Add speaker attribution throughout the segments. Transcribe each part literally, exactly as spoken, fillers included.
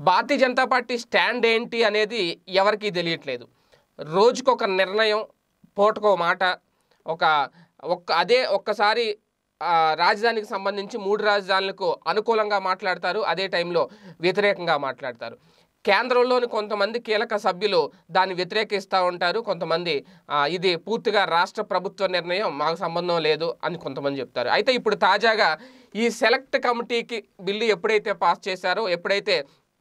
Speaker 1: భారతీయ Janata party stand ఏంటి అనేది ఎవరికీ తెలియట్లేదు. రోజుకొక నిర్ణయం, పూటకో మాట, ఒక ఒక్క అదే ఒక్కసారి రాజధానికి సంబంధించి మూడు రాజధానులకు అనుకూలంగా మాట్లాడతారు, అదే టైంలో వ్యతిరేకంగా మాట్లాడతారు. కేంద్రంలోని కొంతమంది కీలక సభ్యులు దాన్ని వ్యతిరేకిస్తూ ఉంటారు, కొంతమంది ఇది పూర్తిగా రాష్ట్ర ప్రభుత్వ నిర్ణయం, మాకు సంబంధం లేదు అని కొంతమంది చెప్తారు. అయితే ఇప్పుడు తాజాగా ఈ సెలెక్ట్ కమిటీకి బిల్లు ఎప్పుడైతే పాస్ చేశారో, ఎప్పుడైతే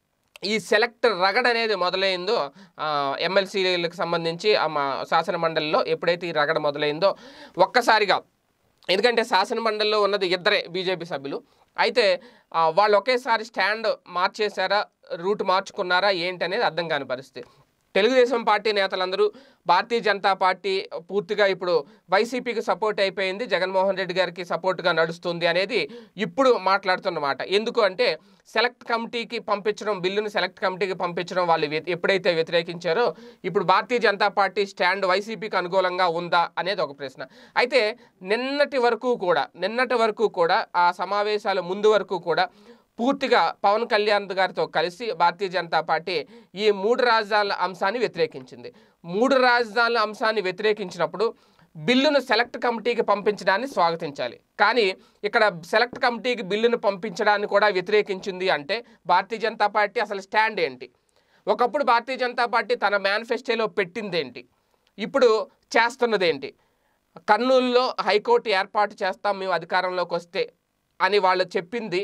Speaker 1: ఈ సెలెక్ట్ రగడ అనేది మొదలైందో, ఎమ్మెల్సీలకు సంబంధించి శాసన మండలిలో ఎప్పుడైతే ఈ రగడ మొదలైందో ఒక్కసారిగా, ఎందుకంటే శాసన మండలిలో ఉన్నది ఇద్దరే బీజేపీ సభ్యులు, అయితే వాళ్ళు ఒకేసారి స్టాండ్ మార్చేశారా, రూట్ మార్చుకున్నారా ఏంటి అనేది అర్థం కాని పరిస్థితి. తెలుగుదేశం పార్టీ నేతలందరూ భారతీయ జనతా పార్టీ పూర్తిగా ఇప్పుడు వైసీపీకి సపోర్ట్ అయిపోయింది, జగన్మోహన్ రెడ్డి గారికి సపోర్ట్గా నడుస్తుంది అనేది ఇప్పుడు మాట్లాడుతున్నమాట. ఎందుకు అంటే సెలెక్ట్ కమిటీకి పంపించడం, బిల్లును సెలెక్ట్ కమిటీకి పంపించడం వాళ్ళు ఎప్పుడైతే వ్యతిరేకించారో ఇప్పుడు భారతీయ జనతా పార్టీ స్టాండ్ వైసీపీకి అనుకూలంగా ఉందా అనేది ఒక ప్రశ్న. అయితే నిన్నటి వరకు కూడా నిన్నటి వరకు కూడా ఆ సమావేశాల ముందు వరకు కూడా పూర్తిగా పవన్ కళ్యాణ్ గారితో కలిసి భారతీయ జనతా పార్టీ ఈ మూడు రాజధానుల అంశాన్ని వ్యతిరేకించింది. మూడు రాజధానుల అంశాన్ని వ్యతిరేకించినప్పుడు బిల్లును సెలెక్ట్ కమిటీకి పంపించడాన్ని స్వాగతించాలి. కానీ ఇక్కడ సెలెక్ట్ కమిటీకి బిల్లును పంపించడాన్ని కూడా వ్యతిరేకించింది అంటే భారతీయ జనతా పార్టీ అసలు స్టాండ్ ఏంటి? ఒకప్పుడు భారతీయ జనతా పార్టీ తన మేనిఫెస్టోలో పెట్టిందేంటి, ఇప్పుడు చేస్తున్నదేంటి? కర్నూలులో హైకోర్టు ఏర్పాటు చేస్తాం మేము అధికారంలోకి వస్తే అని వాళ్ళు చెప్పింది,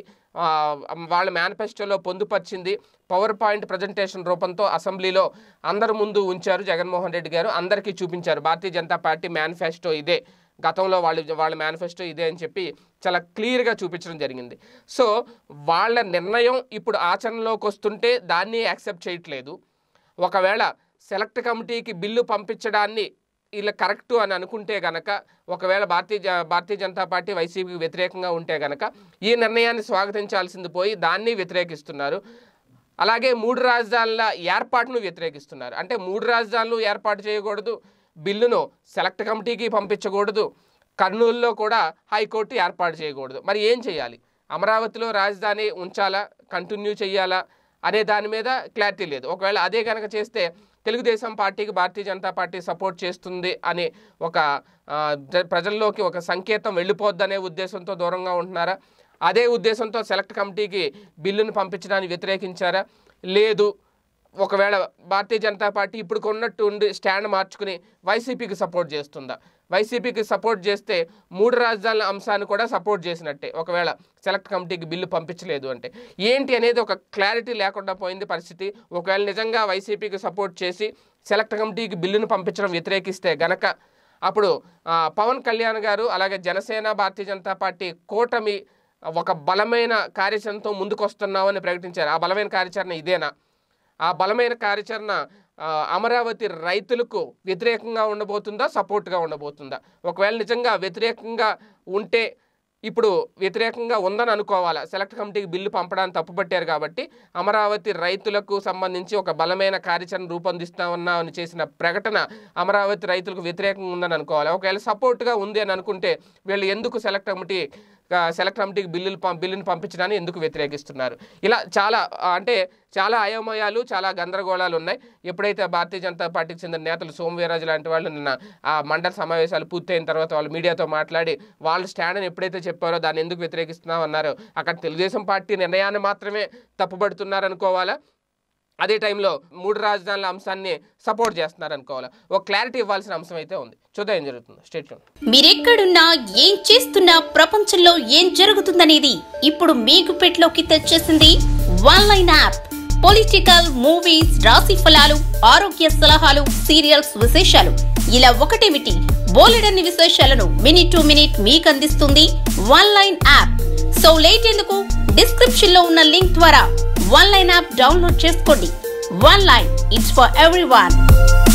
Speaker 1: వాళ్ళ మేనిఫెస్టోలో పొందుపరిచింది, పవర్ పాయింట్ ప్రజెంటేషన్ రూపంతో అసెంబ్లీలో అందరి ముందు ఉంచారు జగన్మోహన్ రెడ్డి గారు, అందరికీ చూపించారు భారతీయ జనతా పార్టీ మేనిఫెస్టో ఇదే, గతంలో వాళ్ళు వాళ్ళ మేనిఫెస్టో ఇదే అని చెప్పి చాలా క్లియర్గా చూపించడం జరిగింది. సో వాళ్ళ నిర్ణయం ఇప్పుడు ఆచరణలోకి వస్తుంటే దాన్ని యాక్సెప్ట్ చేయట్లేదు. ఒకవేళ సెలెక్ట్ కమిటీకి బిల్లు పంపించడాన్ని ఇలా కరెక్టు అని అనుకుంటే గనక, ఒకవేళ భారతీయ భారతీయ జనతా పార్టీ వైసీపీకి వ్యతిరేకంగా ఉంటే గనక ఈ నిర్ణయాన్ని స్వాగతించాల్సింది పోయి దాన్ని వ్యతిరేకిస్తున్నారు. అలాగే మూడు రాజధానుల ఏర్పాటును వ్యతిరేకిస్తున్నారు. అంటే మూడు రాజధానులు ఏర్పాటు చేయకూడదు, బిల్లును సెలెక్ట్ కమిటీకి పంపించకూడదు, కర్నూలులో కూడా హైకోర్టు ఏర్పాటు చేయకూడదు. మరి ఏం చేయాలి? అమరావతిలో రాజధాని ఉంచాలా, కంటిన్యూ చేయాలా అనే దాని మీద క్లారిటీ లేదు. ఒకవేళ అదే కనుక చేస్తే తెలుగుదేశం పార్టీకి భారతీయ జనతా పార్టీ సపోర్ట్ చేస్తుంది అని ఒక ప్రజల్లోకి ఒక సంకేతం వెళ్ళిపోద్దనే ఉద్దేశంతో దూరంగా ఉంటున్నారా? అదే ఉద్దేశంతో సెలెక్ట్ కమిటీకి బిల్లును పంపించడానికి వ్యతిరేకించారా? లేదు, ఒకవేళ భారతీయ జనతా పార్టీ ఇప్పుడు కొన్నట్టు ఉండి స్టాండ్ మార్చుకుని వైసీపీకి సపోర్ట్ చేస్తుందా? వైసీపీకి సపోర్ట్ చేస్తే మూడు రాజధానుల అంశాన్ని కూడా సపోర్ట్ చేసినట్టే, ఒకవేళ సెలెక్ట్ కమిటీకి బిల్లు పంపించలేదు అంటే. ఏంటి అనేది ఒక క్లారిటీ లేకుండా పోయింది పరిస్థితి. ఒకవేళ నిజంగా వైసీపీకి సపోర్ట్ చేసి సెలెక్ట్ కమిటీకి బిల్లును పంపించడం వ్యతిరేకిస్తే గనక అప్పుడు పవన్ కళ్యాణ్ గారు అలాగే జనసేన భారతీయ జనతా పార్టీ కూటమి ఒక బలమైన కార్యాచరణతో ముందుకు వస్తున్నామని ప్రకటించారు. ఆ బలమైన కార్యాచరణ ఇదేనా? ఆ బలమైన కార్యాచరణ అమరావతి రైతులకు వ్యతిరేకంగా ఉండబోతుందా, సపోర్ట్గా ఉండబోతుందా? ఒకవేళ నిజంగా వ్యతిరేకంగా ఉంటే ఇప్పుడు వ్యతిరేకంగా ఉందని అనుకోవాలా, సెలెక్ట్ కమిటీకి బిల్లు పంపడానికి తప్పుపట్టారు కాబట్టి అమరావతి రైతులకు సంబంధించి ఒక బలమైన కార్యాచరణ రూపొందిస్తామని చేసిన ప్రకటన అమరావతి రైతులకు వ్యతిరేకంగా ఉందని అనుకోవాలి. ఒకవేళ సపోర్ట్గా ఉంది అని అనుకుంటే వీళ్ళు ఎందుకు సెలెక్ట్ కమిటీ సెలెక్ట్ కమిటీకి బిల్లులు బిల్లును పంపించడాన్ని ఎందుకు వ్యతిరేకిస్తున్నారు? ఇలా చాలా అంటే చాలా అయోమయాలు, చాలా గందరగోళాలు ఉన్నాయి. ఎప్పుడైతే భారతీయ జనతా పార్టీకి చెందిన నేతలు సోమవీరాజు లాంటి వాళ్ళు నిన్న ఆ మండల సమావేశాలు పూర్తయిన తర్వాత వాళ్ళు మీడియాతో మాట్లాడి వాళ్ళు స్టాండ్ని ఎప్పుడైతే చెప్పారో దాన్ని ఎందుకు వ్యతిరేకిస్తున్నాం అన్నారో, అక్కడ తెలుగుదేశం పార్టీ నిర్ణయాన్ని మాత్రమే తప్పుపడుతున్నారనుకోవాలా, అదే టైంలో మూడు రాజధానుల అంశాన్ని సపోర్ట్ చేస్తున్నారు అనుకోవాలా? ఒక క్లారిటీ ఇవ్వాల్సిన అంశం అయితే ఉంది. చూద్దాం ఏం జరుగుతుంది. స్టేట్ చూడండి.
Speaker 2: మీరెక్కడున్నా ఏం చేస్తున్నా ప్రపంచంలో ఏం జరుగుతుందనేది ఇప్పుడు మీకు పెట్లోకి తెచ్చేసింది one line app. Political, movies, రాశి ఫలాలు, ఆరోగ్య సలహాలు, సీరియల్స్ విశేషాలు ఇలా ఒకటేమిటి బోలెడన్ని విశేషాలను మినిట్ టు మినిట్ మీకు అందిస్తుంది one line app. So late ఎందుకు, డిస్క్రిప్షన్ లో ఉన్న లింక్ ద్వారా వన్ లైన్ యాప్ డౌన్లోడ్ చేసుకోండి. One line, it's for everyone.